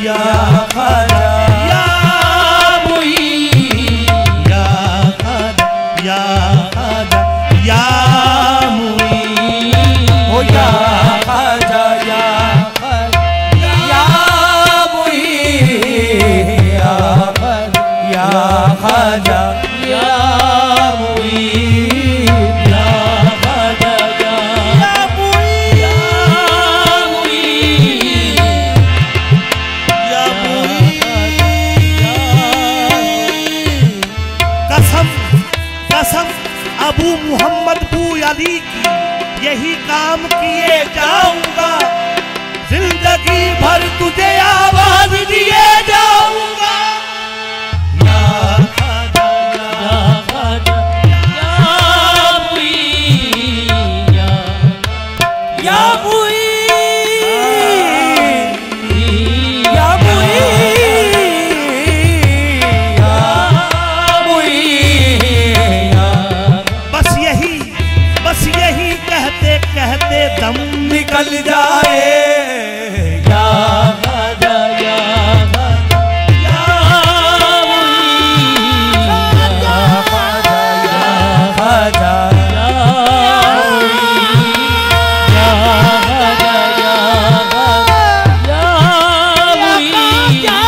या ख्वाजा या मुईन या ख्वाजा या ख्वाजा या मुईन ओ या ख्वाजा या ख्वाजा या मुईन या ख्वाजा या मुईन या ख्वाजा या मुईन या मुईन कसम कसम अबू मोहम्मद बू अली की यही काम किए जाऊंगा, जिंदगी भर तुझे आवाज दिए जाऊंगा। या ख्वाजा या ख्वाजा या मुईन या मुईन या मुईन या मुईन। बस यही कहते कहते दम निकल जाए। या ख्वाजा या ख्वाजा या मुईन या ख्वाजा या ख्वाजा या मुईन या ख्वाजा या ख्वाजा या मुईन या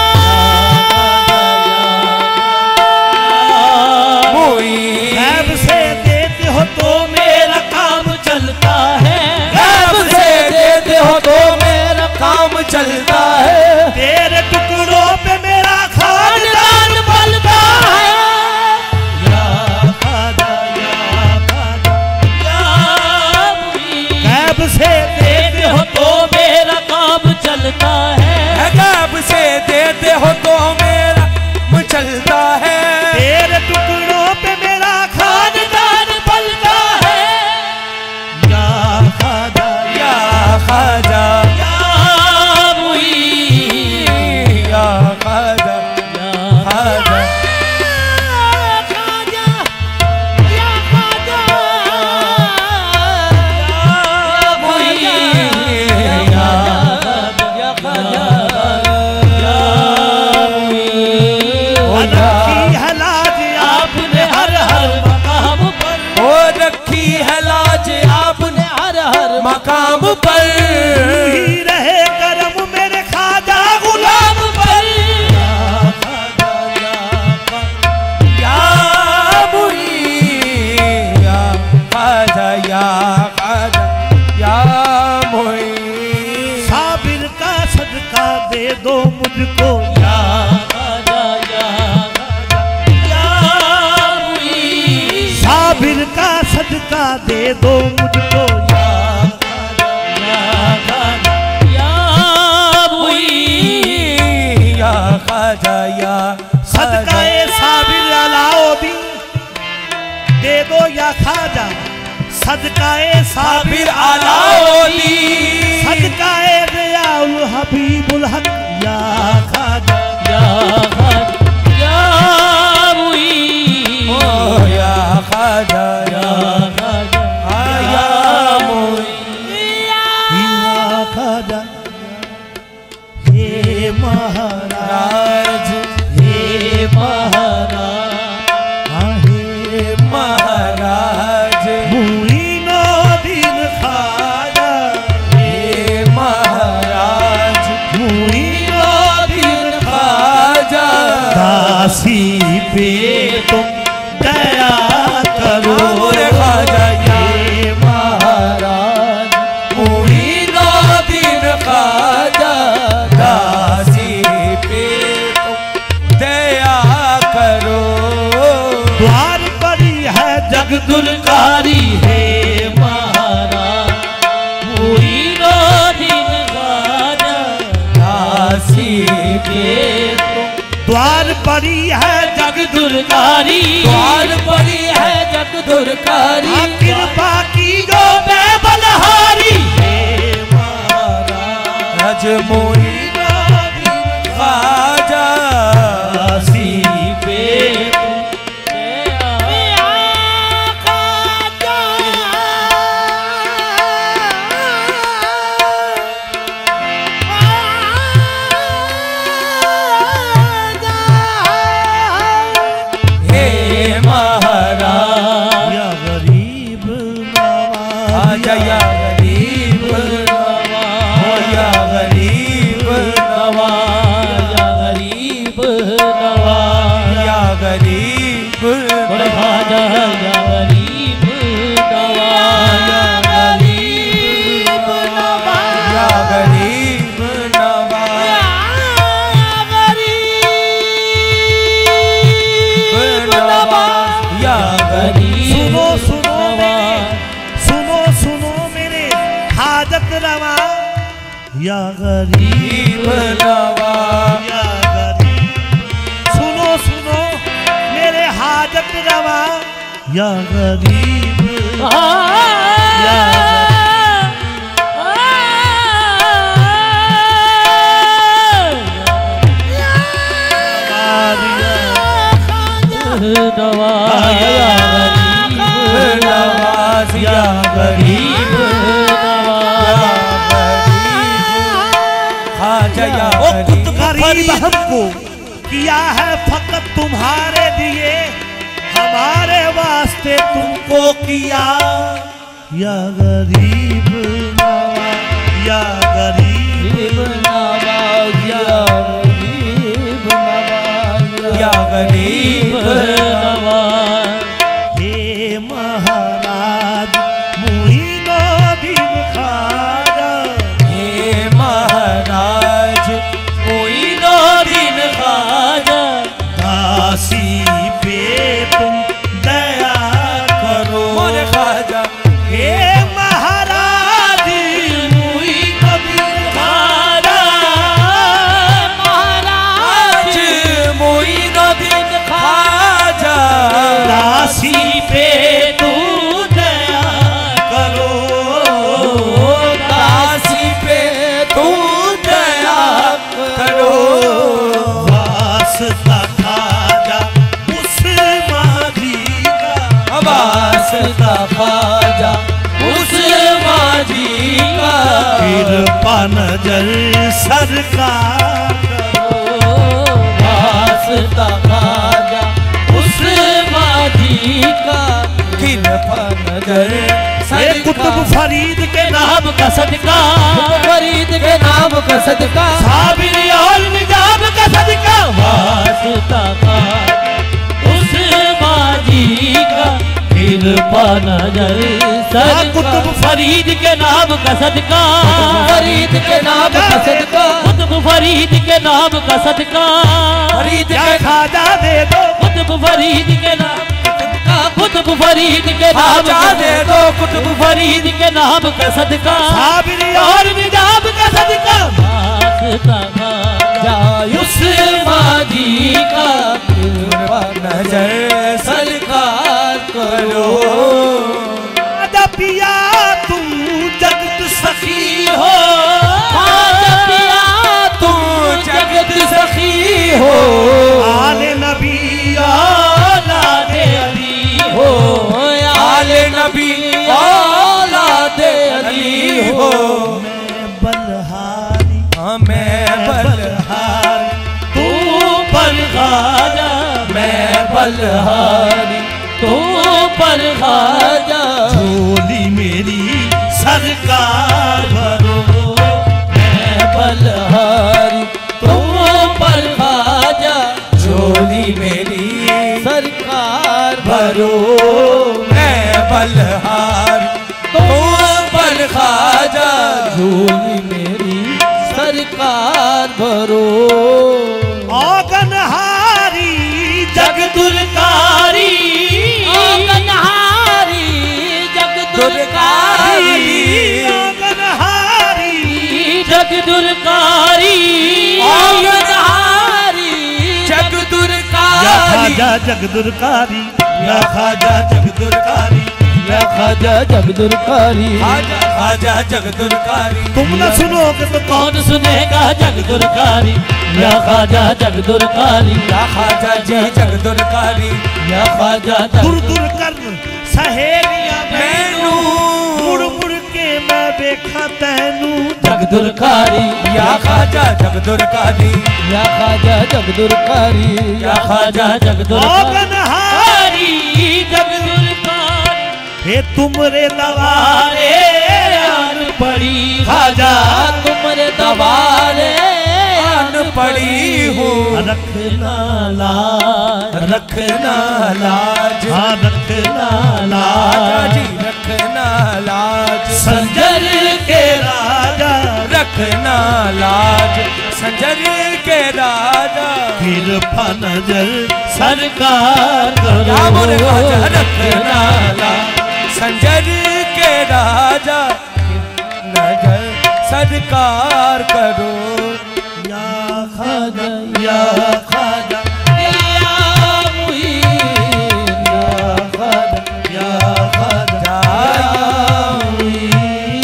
मुईन। गैब से देते हो तो मेरा काम चलता है, गैब से देते हो तो मेरा काम चलता है। तेरे टुकड़ों पे मेरा खानदान पलता है। या ख्वाजा या ख्वाजा या मुईन। गैब से देते हो तो मेरा काम चलता है, गैब से देते हो तो मेरा काम चलता है। तेरे टुकड़ों पे मेरा खानदान पलता है। या ख्वाजा या ख्वाजा या मुईन या ख्वाजा या ख्वाजा या ख्वाजा या मुईन या ख्वाजा या मुईन। रखी है लाज आपने हर हर मकाम पर, ओ रखी है लाज आपने हर हर मकाम पर। ही रहे करम मेरे ख्वाजा गुलाम पर। या ख्वाजा या मुईन या ख्वाजा या ख्वाजा या मुईन। साबिर का सदका दे दो मुझको। या ख्वाजा या ख्वाजा या मुईन। साबिर का सदका दे दो मुझको। या ख्वाजा या ख्वाजा या मुईन या ख्वाजा या सदकाए साबिर अलाउद्दीन दे दो या ख्वाजा। सदकाए साबिर अलाउद्दीन सदकाए दयाउल हबीबुल हक। या ख्वाजा या ख्वाजा या मुईन ओ या ख्वाजा या ख्वाजा या मुईन या ख्वाजा। हे महाराज हे महाराज हे महाराज मुईनुद्दीन ख्वाजा। हे महाराज मुईनुद्दीन ख्वाजा। दासी पे तुम दया करो ख्वाजा। हे महाराज मुईनुद्दीन ख्वाजा। दासी पे तुम दया करो। द्वार परी है जग दुलकारी। हे महाराज मुईनुद्दीन ख्वाजा। दासी पे तुम द्वार परी है जग दुलकारी। द्वार परी है जग दुलकारी। कृपा की जो मैं बलहारी। हे महाराज मुईनुद्दीन ख्वाजा। दासी पे या गरीब नवाज, या गरीब। सुनो सुनो मेरे हाजत रवा, या गरीब, या नवाज, या गरीब गरीब हमको किया है फकत तुम्हारे लिए, हमारे वास्ते तुमको किया, या गरीब नवाज, या गरीब नवाज, या गरीब नवाज, या गरीब नवाज। हे महाराज मोइनुद्दीन ख्वाजा, हे महाराज मोइनुद्दीन ख्वाजा, दासी पे तुम दया करो मोरे ख्वाजा। हे महाराज मोइनुद्दीन ख्वाजा, महाराज मोइनुद्दीन ख्वाजा, दासी पे तू दया करो, दासी पे तू दया करो। वास्ता ख्वाजा उस माझी का, वास्ता ख्वाजा उस माझी का, कृपा नजर सरकार करो, वास्ता ख्वाजा उस माझी का, कृपा नजर। कुतुब फरीद के नाम का सदका, फरीद के नाम का सदका, साबिर और निजाम का सदका, वास्ता उस माझी का, कृपा नजर सदका। कुतुब फरीद के नाम का सदका, फरीद के नाम का सदका, कुतुब फरीद के नाम का सदका, फरीद के ख्वाजा दे दो, कुतुब फरीद के नाम, कुतुब फरीद के नाम दे दो, कुतुब फरीद के नाम का सदका, साबिर और निजाम का सदका, वास्ता ख्वाजा उस माझी का, कृपा नजर सरकार करो। ख्वाजा पिया तुम जगत सखी हो, ख्वाजा पिया तुम जगत सखी हो, आले नबी औलादे अली हो, आले नबी औलादे अली हो। मैं बलहारी, हाँ मैं बलहारी, तू पर ख्वाजा, मैं बलहारी, तू पर ख्वाजा, झोली मेरी सरकार भरो, मैं बलहारी, तू पर ख्वाजा, झोली मेरी सरकार भरो, मैं बलहारी, तू पर ख्वाजा, झोली मेरी सरकार भरो। औगनहारी जगदुरकारी, औगनहारी जगदुरकारी, औगनहारी जगदुरकारी, औगनहारी जगदुरकारी, या ख्वाजा जगदुरकारी, या ख्वाजा जगदुरकारी, या ख्वाजा जगदुरकारी, ख्वाजा जगदुरकारी। तुम न सुनोगे तो कौन सुनेगा जगदुरकारी, या ख्वाजा जगदुरकारी, या ख्वाजा जी जगदुरकारी, या ख्वाजा दूर दूर कर सहेलियां मैनू, मुड़ मुड़ के मैं देखा तैनू, जगदुरकारी, या ख्वाजा जगदुरकारी, या ख्वाजा जगदुरकारी, या ख्वाजा जगदुरकारी, जगदुरकारी। हे तुमरे दवारे आन पड़ी ख्वाजा, तुमरे दवारे आन पड़ी हूँ, रखना लाज, रखना लाज, हाँ रखना लाज जी, रखना लाज, संजर के राजा, रखना लाज, संजर के राजा, कृपा नजर सरकार करो, रखना लाज, संजर के राजा, नजर सत्कार करो या ख्वाजा या ख्वाजा या मुईन या ख्वाजा या ख्वाजा या मुईन।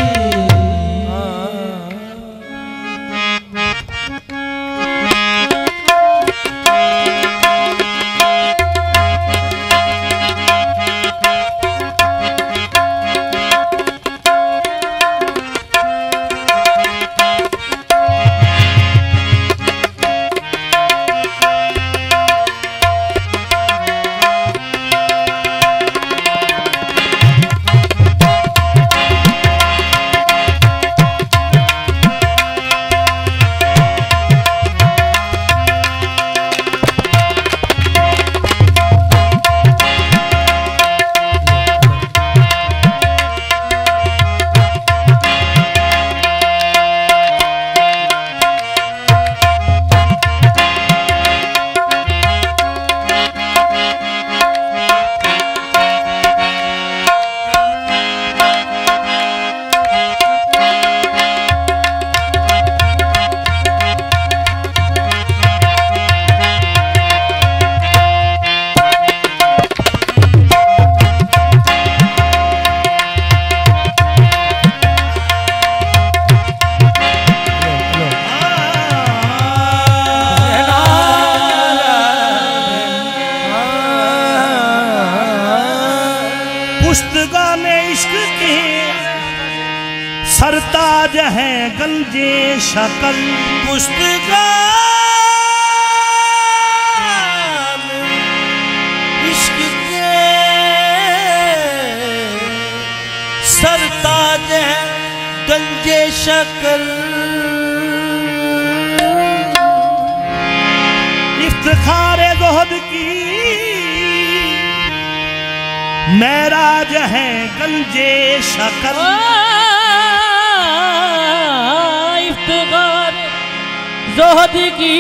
पुश्तगाने इश्क के सरताज है गंजे शकल। पुश्तगान इश्क के सरताज है गंजे शकल। इफ्तिखारे ज़ुहद की महराज है गंजे शकल। इफ्तिखार ज़ुहद की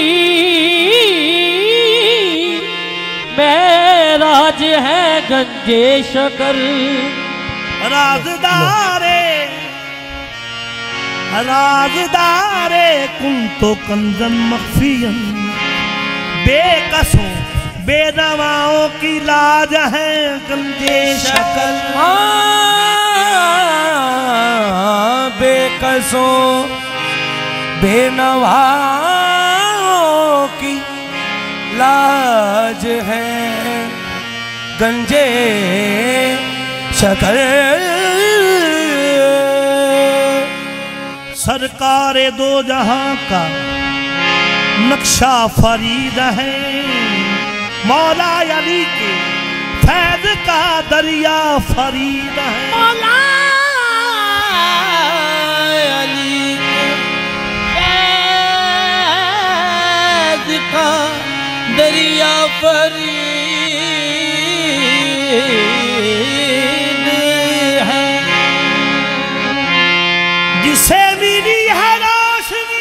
महराज है गंजे शकल। राज़दारे कुन तो कंजन मख्फियन बेकसों बेनवाओं की लाज है गंजे शकल। बेकसों बेनवाओं की लाज है गंजे शकल। सरकारे दो जहां का नक्शा फरीद है। मौला अली के फैज़ का दरिया फरीद है। मौला अली के फैज़ का दरिया फरीद है। जिसे मिली है रोशनी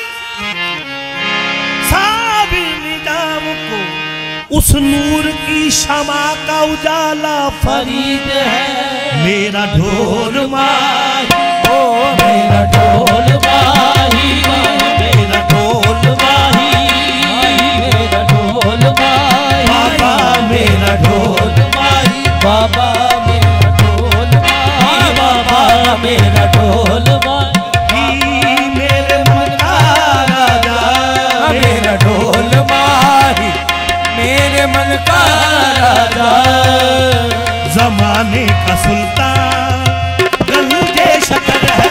साबिर निजाम को उस नूर की शमा का उजाला फरीद है। मेरा ढोल माही ओ मेरा ढोल माही, मेरा ढोल माही, मेरा ढोल माही, बाबा मेरा ढोल माही, बाबा मेरा ढोल माही, बाबा मेरा ढोल माही। मेरे मन का राजा मेरा ढोल माही, मेरे मन का राजा, जमाने का सुल्तान गंजे शकल है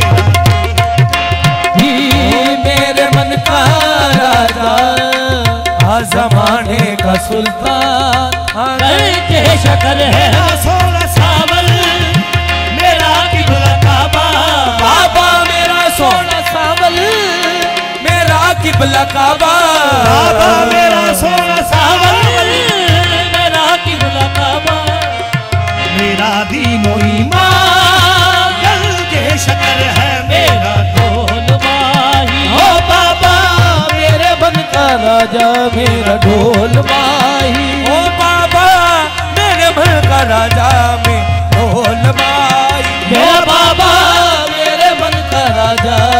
मेरे मन का राजा। जमाने का सुल्तान गंजे शकल है। सोना सावल मेरा किबला काबा, बाबा मेरा सोना सावल मेरा किबला काबा, बाबा मेरा सोना सावल मेरा किबला काबा। मेरा दीनो ईमान गंजे शकल है मेरा ढोल माही, ओ बाबा मेरे मन का राजा मेरा ढोल माही। ओ बाबा मेरे मन का राजा में ढोल माही। मेरा बाबा मेरे मन का राजा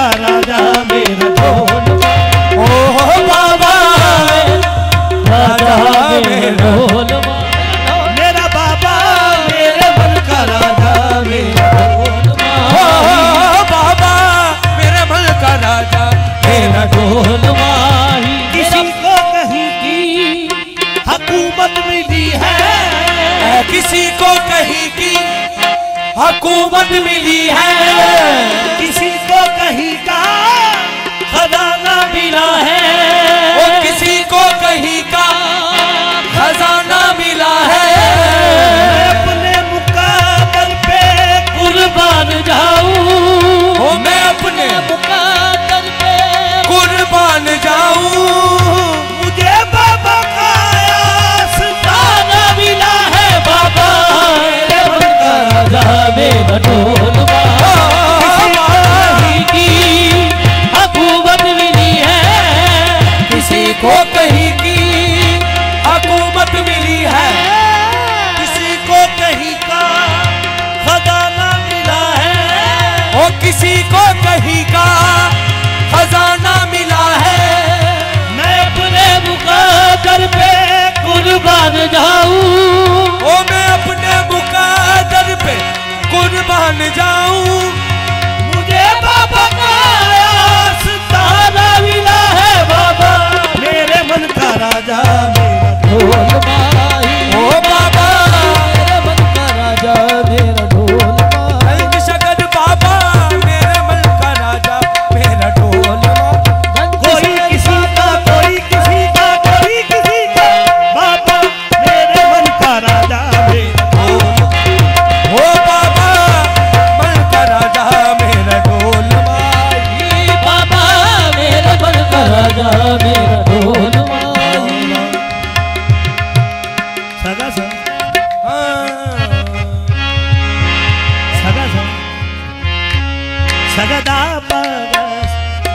का राजा मेरा ढोल ओ बाबा राजा मेरा ढोल मेरा बाबा मेरे मन का राजा मेरा ओ बाबा मेरे मन का राजा मेरा ढोल माही। किसी को कहीं की हुकूमत मिली है, किसी को कहीं की हुकूमत मिली है, किसी को कहीं का खजाना मिला है, ओ किसी को कहीं का खजाना मिला है। मैं अपने मुकाबल पे कुर्बान जाऊं, ओ मैं अपने मुकादर पे कुर्बान जाऊं। मुझे बाबा का आस्ताना मिला है बाबा मेरे मन का राजा मेरा ढोल माही की हुकूमत मिली है, किसी को कहीं की हुकूमत मिली है, किसी को कहीं का खजाना मिला है, ओ किसी को कहीं का खजाना मिला है। मैं अपने मुकादर पे कुर्बान जाऊं, ओ मैं अपने मुकादर पे कुर्बान जाऊं। मुझे बाबा का आस्ताना मिला है बाबा मेरे मन का राजा मेरा ढोल माही। ओ बाबा मेरे मन का राजा मेरा ढोल माही। रंग शकद बाबा मेरे मन का राजा मेरा ढोल कोई किसी का कोई किसी का कोई किसी का बाबा मेरे मन का राजा मेरा ओ बाबा मन का राजा मेरा ढोल माही। बाबा मेरे मन का राजा मेरा ढोल माही। सगा सा हाँ। सगा सा सगदा पगस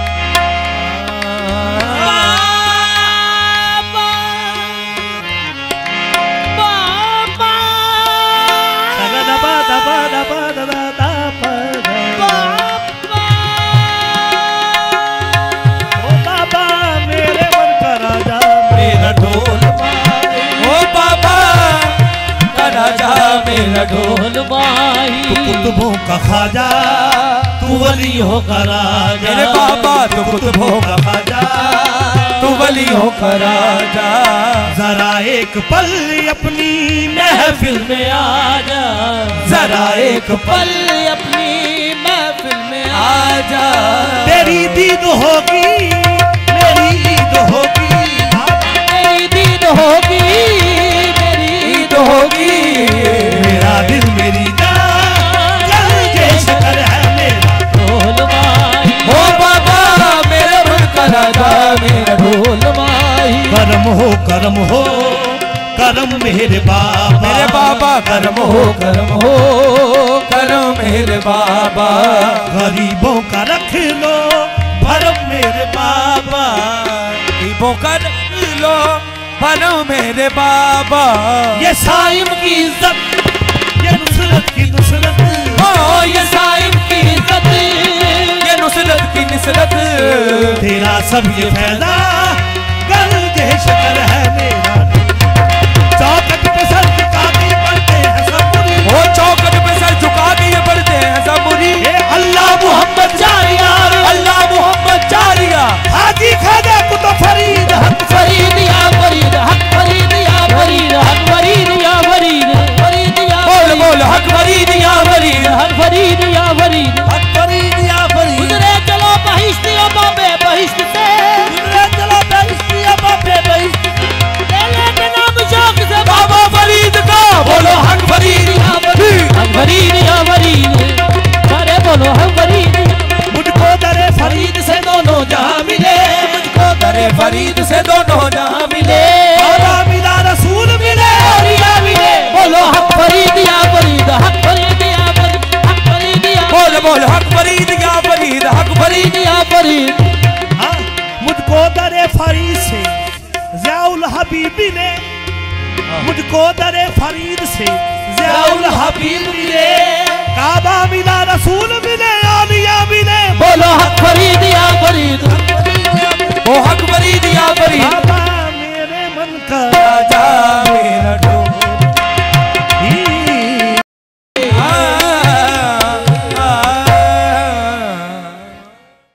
सगदा पा दबा दबा दबा दबा ओ बाबा मेरे मन का राजा मेरा ढोल ओ बाबा का राजा मेरा ढोल माही। तू कुतुबों का खाजा तू वलियों का राजा मेरे बाबा तू कुतुबों का खाजा तू वलियों का राजा। जरा एक पल अपनी महफिल में आजा, जरा एक पल अपनी महफिल में आजा। तेरी दीद होगी मेरी ईद होगी, मेरी दीद होगी मेरी ईद होगी। मेरा दिल मेरी जान जल जैसे कर है मेरा ढोल माही। ओ बाबा मेरे मन का राजा मेरा ढोल माही। करम हो करम मेरे बाबा, मेरे बाबा करम हो करम मेरे बाबा। गरीबों का रख लो भरम मेरे बाबा, गरीबों का रख लो भरम मेरे बाबा। ये साइम की इज्जत ये नुसरत की नुसरत, ओ ये साहिब की इज्जत ये नुसरत की नुसरत। तेरा सब ये फैला गल जैसे शकर है मेरा, चौखट पे सर झुका के पढ़ते हैं सबुरी, ओ चौखट पे सर झुका के ये पढ़ते हैं सबुरी। ये अल्लाह मोहम्मद जारिया, अल्लाह मोहम्मद जारिया, हाजी खाजा कुतुब फरीद हक फरीद या फरीद हक फरीद या फरीद हक फरीद या फरीद फरीद या बोल बोल हक फरीद या फरीद हक फरीद या फरीद हक फरीद या फरीद, गुजरे चलो बहिश्त या बाबे बहिश्त से, गुजरे चलो बहिश्त या बाबे बहिश्त, लेले के नाम शौक से बाबा फरीद का बोलो हक फरीद या फरीद हक फरीद या फरीद। अरे बोलो हक फरीद मुझको दरे फरीद से दोनों जहां मिले, मुझको दरे फरीद से दोनों जहां मिले। बाबा मिला रसूल मिले, या मिले। बोलो हक फरीद या फरीद हक फरीद या फरीद हक फरीद या बोल बोल हक फरीद या फरीद हक फरीद या फरीद। हाँ, मुझको दरे फरीद से ज़ियाउल हबीब मिले, मुझको दरे फरीद से ज़ियाउल हबीब मिले, काबा मिला रसूल मिले, औलिया मिले, बोलो हक फरीद में